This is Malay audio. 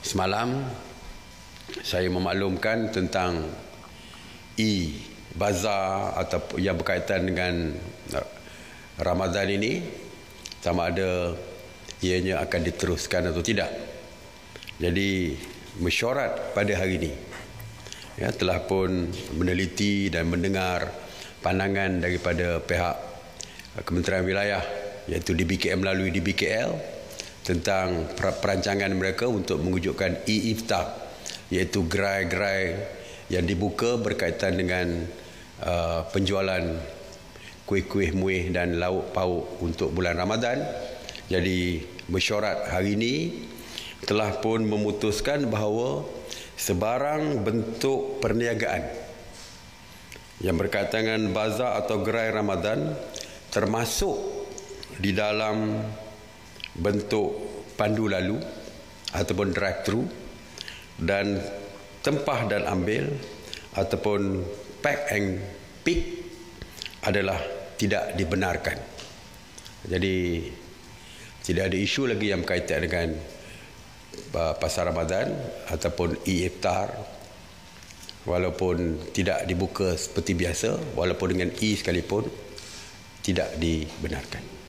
Semalam saya memaklumkan tentang bazar atau yang berkaitan dengan Ramadan ini, sama ada ianya akan diteruskan atau tidak. Jadi mesyuarat pada hari ini telah pun meneliti dan mendengar pandangan daripada pihak Kementerian Wilayah, iaitu DBKL melalui DBKL, tentang perancangan mereka untuk mewujudkan iftar, iaitu gerai-gerai yang dibuka berkaitan dengan penjualan kuih-kuih muih dan lauk pauk untuk bulan Ramadan. Jadi mesyuarat hari ini telah pun memutuskan bahawa sebarang bentuk perniagaan yang berkaitan dengan bazar atau gerai Ramadan, termasuk di dalam bentuk pandu lalu ataupun drive-thru dan tempah dan ambil ataupun pack and pick, adalah tidak dibenarkan. Jadi tidak ada isu lagi yang berkaitan dengan pasar Ramadan ataupun iftar, walaupun tidak dibuka seperti biasa, walaupun dengan sekalipun tidak dibenarkan.